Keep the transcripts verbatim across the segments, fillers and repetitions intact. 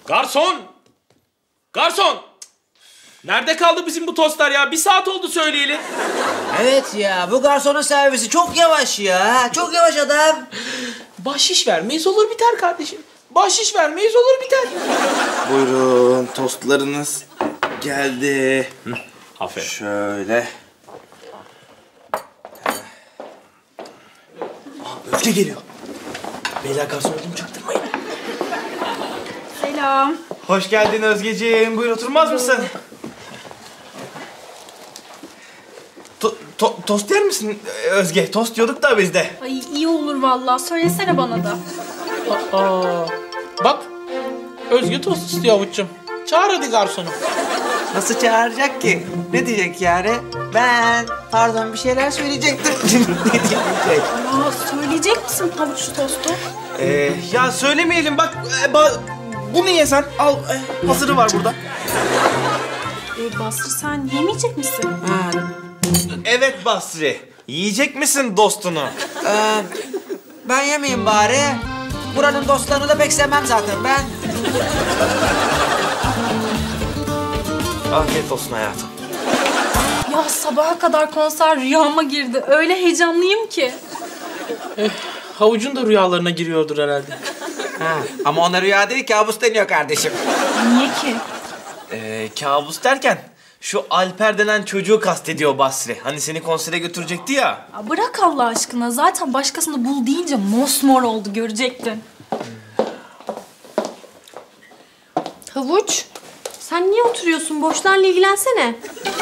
Garson! Garson! Nerede kaldı bizim bu tostlar ya? Bir saat oldu söyleyeli. Evet ya, bu garsonun servisi çok yavaş ya. Çok yavaş adam. Bahşiş vermeyiz olur biter kardeşim. Bahşiş vermeyiz olur biter. Buyurun, tostlarınız geldi. Hı, aferin. Şöyle. Aa, Özge geliyor. Beyler garson olduğumu çaktırmayın. Selam. Hoş geldin Özgeciğim. Buyur, oturmaz mısın? To to tost yer misin Özge? Tost diyorduk da biz de. Ay iyi olur vallahi. Söylesene bana da. Aa, bak. Özge tost istiyor avuççum. Çağır hadi garsonu. Nasıl çağıracak ki? Ne diyecek yani? Ben, pardon bir şeyler söyleyecektim. Ne diyecek? Aa, söyleyecek misin havuçlu tostu? Ee, ya söylemeyelim bak. E, ba bunu ye sen. Al. E, hazırı var burada. Ee, Basri sen yemeyecek misin? Ha, Evet Basri. Yiyecek misin dostunu? e, ben yemeyeyim bari. Buranın dostlarını da pek sevmem zaten ben. Afiyet olsun hayatım. Ya sabaha kadar konser rüyama girdi. Öyle heyecanlıyım ki. Eh, havucun da rüyalarına giriyordur herhalde. Ha, ama ona rüya değil, kabus deniyor kardeşim. Niye ki? Ee, kabus derken şu Alper denen çocuğu kastediyor Basri. Hani seni konsere götürecekti ya. Ya bırak Allah aşkına. Zaten başkasını bul deyince mosmor oldu, görecektin. Havuç, sen niye oturuyorsun? Boşlarla ilgilensene.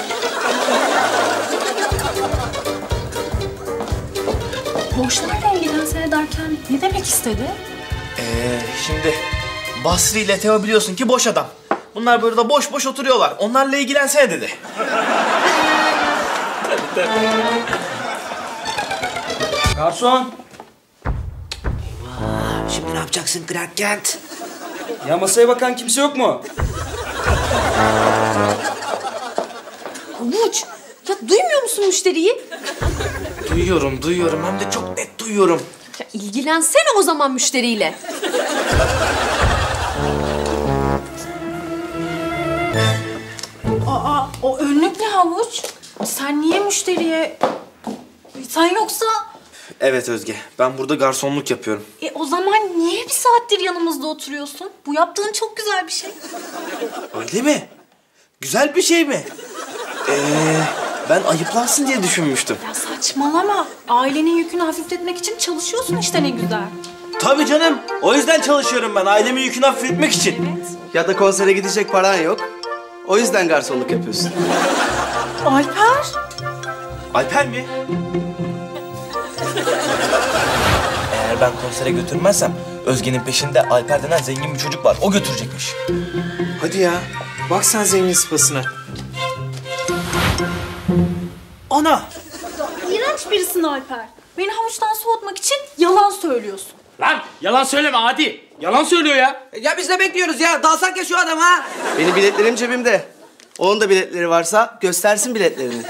Boşlarla ilgilensene derken ne demek istedi? Ee, şimdi Basri ile Teo biliyorsun ki boş adam. Bunlar burada boş boş oturuyorlar. Onlarla ilgilensene dedi. Garson! Şimdi ne yapacaksın Clark Kent? Ya masaya bakan kimse yok mu? Havuç, ya duymuyor musun müşteriyi? Duyuyorum, duyuyorum. Hem de çok net duyuyorum. Ya ilgilensene o zaman müşteriyle. Aa, o önlük ne havuç? Sen niye müşteriye... Sen yoksa... Evet Özge, ben burada garsonluk yapıyorum. E o zaman niye bir saattir yanımızda oturuyorsun? Bu yaptığın çok güzel bir şey. Öyle mi? Güzel bir şey mi? Ee, ben ayıplansın diye düşünmüştüm. Ya saçmalama. Ailenin yükünü hafifletmek için çalışıyorsun işte ne güzel. Tabii canım. O yüzden çalışıyorum ben. Ailemin yükünü hafifletmek için. Evet. Ya da konsere gidecek paran yok. O yüzden garsonluk yapıyorsun. Alper. Alper mi? Eğer ben konsere götürmezsem Özge'nin peşinde Alper denen zengin bir çocuk var. O götürecekmiş. Hadi ya. Bak sen zengin sıpasına. Ana! Ya, iğrenç birisin Alper. Beni havuçtan soğutmak için yalan söylüyorsun. Lan yalan söyleme Adi. Yalan söylüyor ya. Ya biz de bekliyoruz ya. Dalsak ya şu adama. Benim biletlerim cebimde. Onun da biletleri varsa göstersin biletlerini.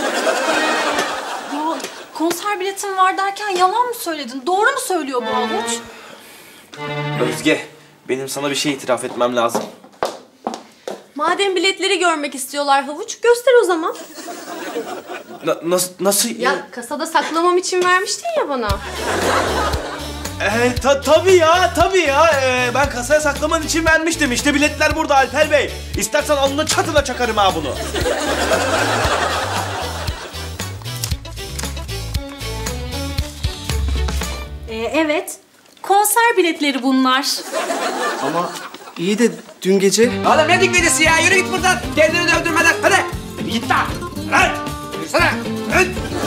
Ya konser biletim var derken yalan mı söyledin? Doğru mu söylüyor bu havuç? Özge, benim sana bir şey itiraf etmem lazım. Madem biletleri görmek istiyorlar Havuç, göster o zaman. Na nasıl? Nasıl? Ya kasada saklamam için vermiştin ya bana. Ee, ta tabii ya, tabii ya. Ee, ben kasaya saklaman için vermiştim. İşte biletler burada Alper Bey. İstersen alnına çatına çakarım ha bunu. Ee, evet. Konser biletleri bunlar. Ama iyi de dün gece... Oğlum ne dikledisi ya? Yürü git buradan. Kendini dövdürmeden. Hadi. Git lan! Lan! Yürüsene! Lan!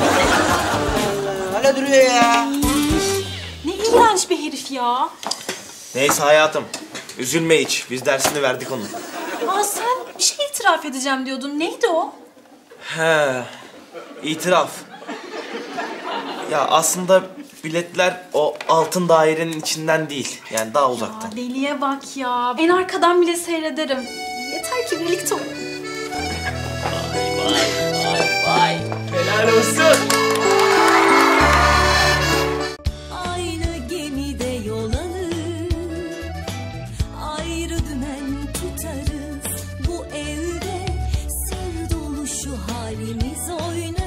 Hala duruyor ya. Ne iğrenç bir herif ya. Neyse hayatım. Üzülme hiç. Biz dersini verdik onun. Aa sen bir şey itiraf edeceğim diyordun. Neydi o? He. İtiraf. Ya aslında biletler o altın dairenin içinden değil. Yani daha uzaktan. Aa, deliye bak ya. En arkadan bile seyrederim. Yeter ki birlikte olalım. Helal olsun. Aynı gemide yol alır, ayrı dümen şu halimiz oynar.